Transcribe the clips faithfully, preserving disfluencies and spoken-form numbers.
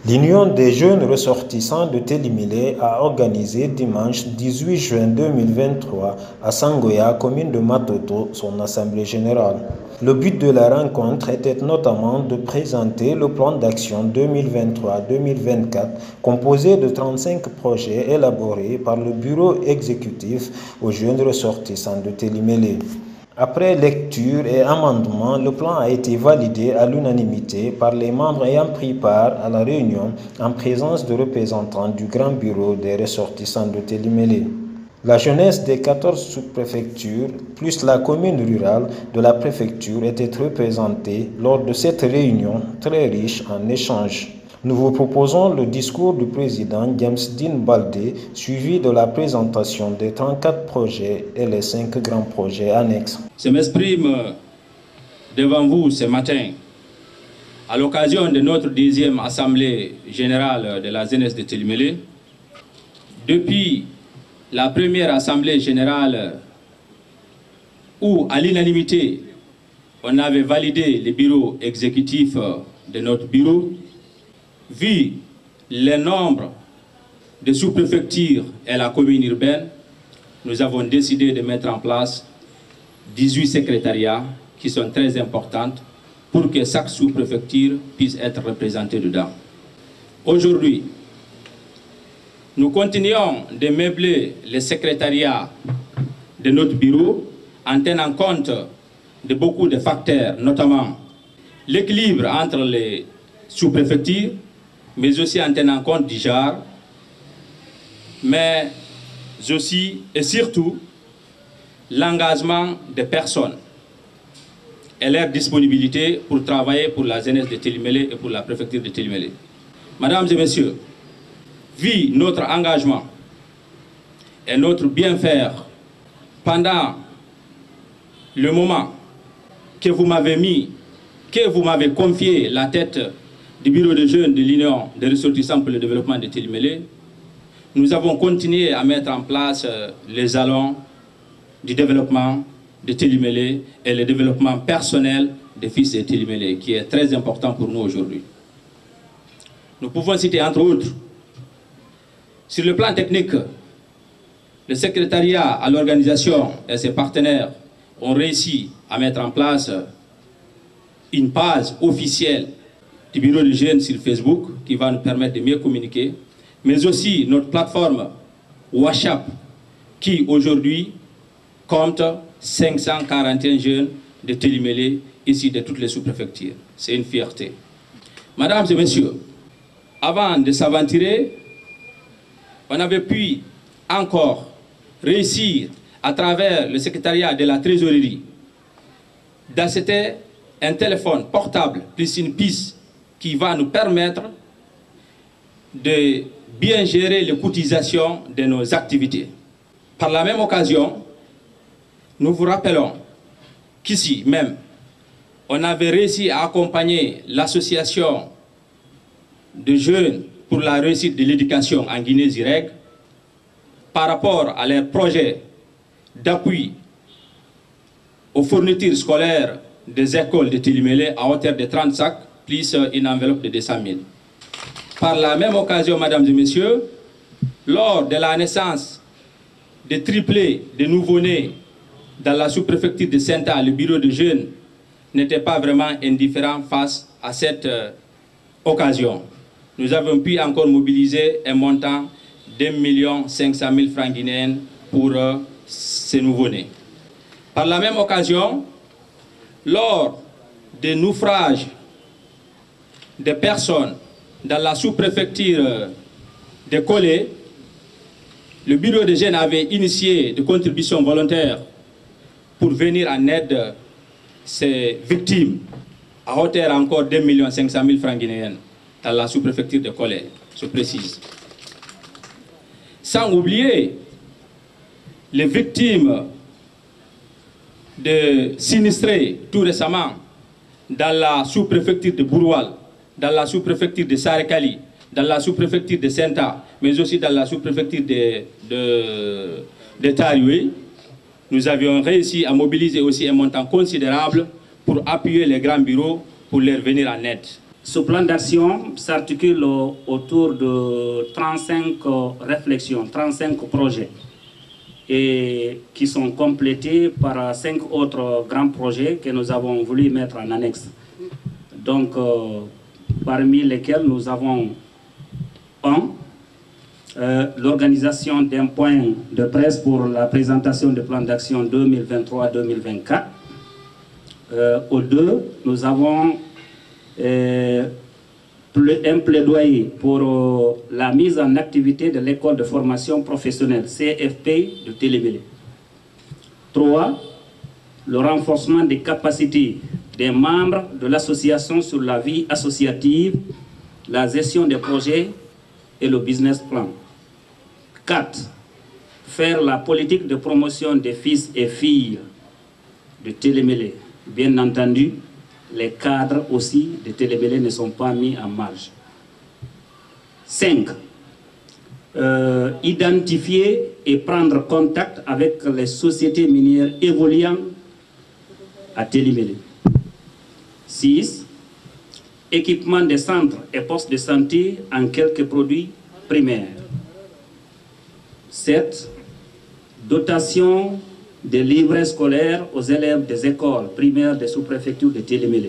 L'Union des jeunes ressortissants de Télimélé a organisé dimanche dix-huit juin deux mille vingt-trois à Sangoya, commune de Matoto, son assemblée générale. Le but de la rencontre était notamment de présenter le plan d'action deux mille vingt-trois deux mille vingt-quatre composé de trente-cinq projets élaborés par le bureau exécutif aux jeunes ressortissants de Télimélé. Après lecture et amendement, le plan a été validé à l'unanimité par les membres ayant pris part à la réunion en présence de représentants du Grand Bureau des ressortissants de Télimélé. La jeunesse des quatorze sous-préfectures, plus la commune rurale de la préfecture, était représentée lors de cette réunion très riche en échanges. Nous vous proposons le discours du président James Dean Baldé, suivi de la présentation des trente-quatre projets et les cinq grands projets annexes. Je m'exprime devant vous ce matin à l'occasion de notre deuxième assemblée générale de la jeunesse de Télimélé. Depuis la première assemblée générale où, à l'unanimité, on avait validé le bureau exécutif de notre bureau, vu le nombre de sous-préfectures et la commune urbaine, nous avons décidé de mettre en place dix-huit secrétariats qui sont très importantes pour que chaque sous-préfecture puisse être représentée dedans. Aujourd'hui, nous continuons de meubler les secrétariats de notre bureau en tenant compte de beaucoup de facteurs, notamment l'équilibre entre les sous-préfectures, mais aussi en tenant compte du genre, mais aussi et surtout l'engagement des personnes et leur disponibilité pour travailler pour la jeunesse de Télimélé et pour la préfecture de Télimélé. Mesdames et messieurs, vu notre engagement et notre bien-faire pendant le moment que vous m'avez mis, que vous m'avez confié la tête du bureau de jeunes de l'Union des ressortissants pour le développement de Télimélé, nous avons continué à mettre en place les jalons du développement de Télimélé et le développement personnel des fils de Télimélé, qui est très important pour nous aujourd'hui. Nous pouvons citer entre autres, sur le plan technique, le secrétariat à l'organisation et ses partenaires ont réussi à mettre en place une page officielle du bureau de jeunes sur Facebook qui va nous permettre de mieux communiquer, mais aussi notre plateforme WhatsApp qui aujourd'hui compte cinq cent quarante et un jeunes de Télimélé ici de toutes les sous-préfectures. C'est une fierté. Mesdames et messieurs, avant de s'aventurer, on avait pu encore réussir à travers le secrétariat de la trésorerie d'acheter un téléphone portable plus une piste qui va nous permettre de bien gérer les cotisations de nos activités. Par la même occasion, nous vous rappelons qu'ici même, on avait réussi à accompagner l'association de jeunes pour la réussite de l'éducation en Guinée-Zireg par rapport à leurs projets d'appui aux fournitures scolaires des écoles de Télimélé à hauteur de trente sacs, plus une enveloppe de deux cent mille. Par la même occasion, mesdames et messieurs, lors de la naissance de triplés de nouveau-nés dans la sous-préfecture de Senta, le bureau de jeunes n'était pas vraiment indifférent face à cette euh, occasion. Nous avons pu encore mobiliser un montant d'un million cinq cent mille francs guinéens pour euh, ces nouveau-nés. Par la même occasion, lors des naufrages de personnes dans la sous-préfecture de Kolé, le bureau de jeunes avait initié des contributions volontaires pour venir en aide à ces victimes à hauteur encore d'un million cinq cent mille francs guinéens dans la sous-préfecture de Kolé, je précise. Sans oublier les victimes de sinistrés tout récemment dans la sous-préfecture de Bouroual, dans la sous-préfecture de Sarekali, dans la sous-préfecture de Senta, mais aussi dans la sous-préfecture de, de, de Taïoué. Nous avions réussi à mobiliser aussi un montant considérable pour appuyer les grands bureaux pour leur venir en aide. Ce plan d'action s'articule autour de trente-cinq réflexions, trente-cinq projets, et qui sont complétés par cinq autres grands projets que nous avons voulu mettre en annexe. Donc, euh, parmi lesquels nous avons un, euh, l'organisation d'un point de presse pour la présentation du plan d'action deux mille vingt-trois deux mille vingt-quatre. Euh, au deux, nous avons euh, un plaidoyer pour euh, la mise en activité de l'école de formation professionnelle, C F P de Télémélé. trois. Le renforcement des capacités des membres de l'association sur la vie associative, la gestion des projets et le business plan. quatre. Faire la politique de promotion des fils et filles de Télémélé. Bien entendu, les cadres aussi de Télémélé ne sont pas mis en marge. cinq. Euh, identifier et prendre contact avec les sociétés minières évoluant à Télémélé. six. Équipement des centres et postes de santé en quelques produits primaires. sept. Dotation des livrets scolaires aux élèves des écoles primaires des sous-préfectures de Télémélé.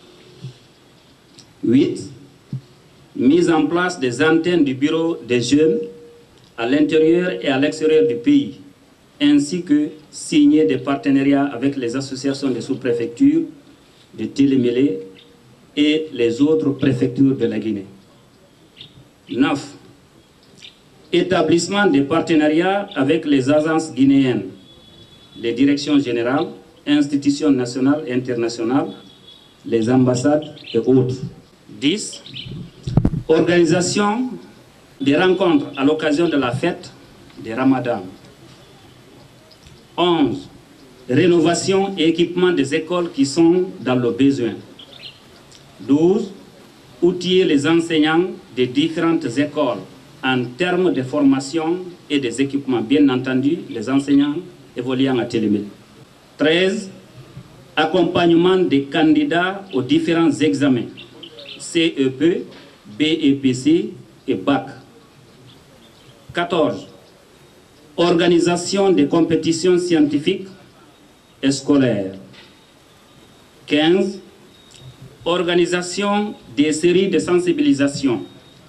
huit. Mise en place des antennes du bureau des jeunes à l'intérieur et à l'extérieur du pays, ainsi que signer des partenariats avec les associations des sous-préfectures de Télémélé et les autres préfectures de la Guinée. neuf. Établissement des partenariats avec les agences guinéennes, les directions générales, institutions nationales et internationales, les ambassades et autres. dix. Organisation des rencontres à l'occasion de la fête des Ramadan. onze. Rénovation et équipement des écoles qui sont dans le besoin. douze. Outiller les enseignants des différentes écoles en termes de formation et des équipements, bien entendu, les enseignants évoluant à Télémélé. treize. Accompagnement des candidats aux différents examens, C E P, B E P C et Bac. quatorze. Organisation des compétitions scientifiques et scolaires. quinze. Organisation des séries de sensibilisation.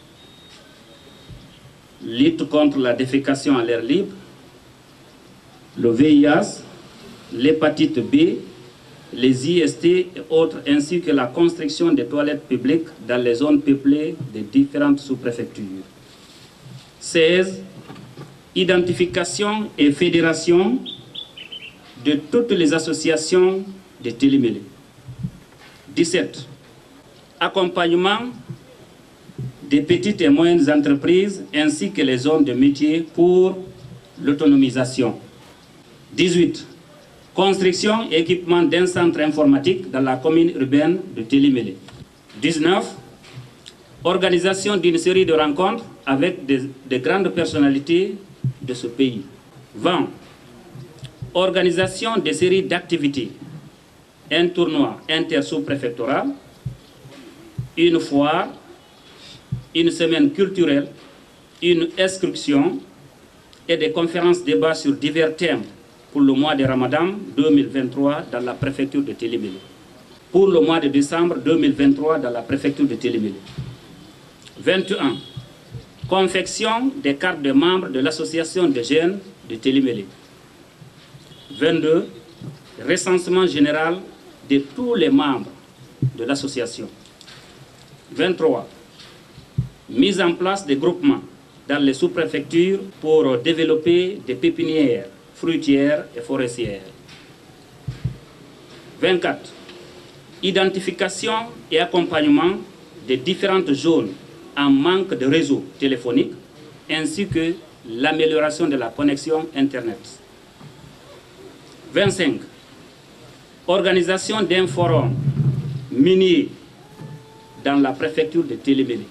Lutte contre la défécation à l'air libre, le V I H, l'hépatite B, les I S T et autres, ainsi que la construction des toilettes publiques dans les zones peuplées des différentes sous-préfectures. seize. Identification et fédération de toutes les associations de Télémélé. dix-sept. Accompagnement des petites et moyennes entreprises ainsi que les zones de métier pour l'autonomisation. dix-huit. Construction et équipement d'un centre informatique dans la commune urbaine de Télémélé. dix-neuf. Organisation d'une série de rencontres avec des, des grandes personnalités de ce pays. vingt. Organisation des séries d'activités. Un tournoi inter-sous-préfectoral, une foire, une semaine culturelle, une inscription et des conférences débats sur divers thèmes pour le mois de Ramadan deux mille vingt-trois dans la préfecture de Télémélé. Pour le mois de décembre deux mille vingt-trois dans la préfecture de Télémélé. vingt et un. Confection des cartes de membres de l'association des jeunes de Télémélé. vingt-deux. Recensement général de tous les membres de l'association. vingt-trois. Mise en place des groupements dans les sous-préfectures pour développer des pépinières fruitières et forestières. vingt-quatre. Identification et accompagnement des différentes zones en manque de réseau téléphonique ainsi que l'amélioration de la connexion Internet. vingt-cinq. Organisation d'un forum minier dans la préfecture de Télémélé.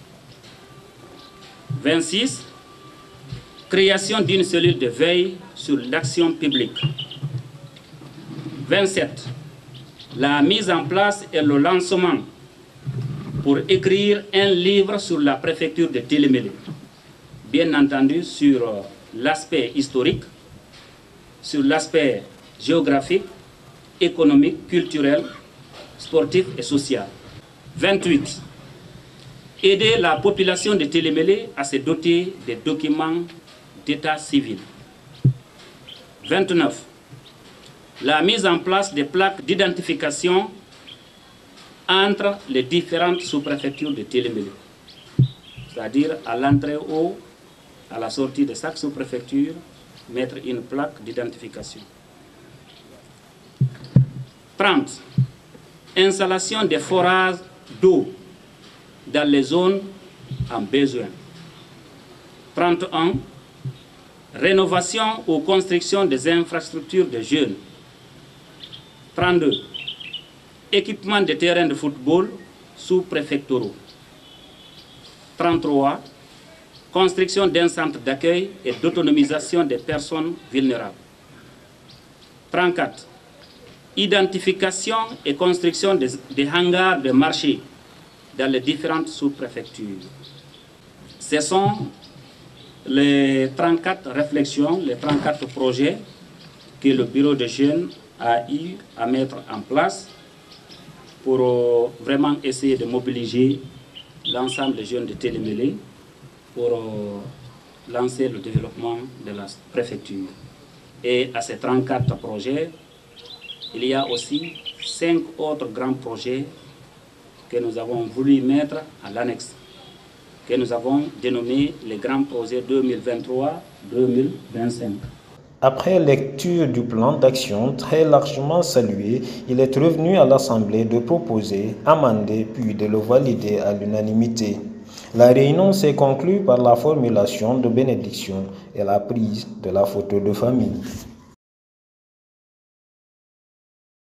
vingt-six. Création d'une cellule de veille sur l'action publique. vingt-sept. La mise en place et le lancement pour pour écrire un livre sur la préfecture de Télémélé, bien entendu sur l'aspect historique, sur l'aspect géographique, économique, culturel, sportif et social. vingt-huit. Aider la population de Télémélé à se doter des documents d'état civil. vingt-neuf. La mise en place des plaques d'identification entre les différentes sous-préfectures de Télémélé, c'est-à-dire à, à l'entrée ou à la sortie de chaque sous-préfecture, mettre une plaque d'identification. trente. Installation des forages d'eau dans les zones en besoin. trente et un. Rénovation ou construction des infrastructures de jeunes. trente-deux. Équipement des terrains de football sous-préfectoraux. trente-trois. Construction d'un centre d'accueil et d'autonomisation des personnes vulnérables. trente-quatre. Identification et construction des, des hangars de marché dans les différentes sous-préfectures. Ce sont les trente-quatre réflexions, les trente-quatre projets que le bureau de jeunes a eu à mettre en place pour euh, vraiment essayer de mobiliser l'ensemble des jeunes de Télémélé pour euh, lancer le développement de la préfecture. Et à ces trente-quatre projets, il y a aussi cinq autres grands projets que nous avons voulu mettre à l'annexe, que nous avons dénommé les grands projets deux mille vingt-trois deux mille vingt-cinq. Après lecture du plan d'action très largement salué, il est revenu à l'Assemblée de proposer, amender puis de le valider à l'unanimité. La réunion s'est conclue par la formulation de bénédiction et la prise de la photo de famille.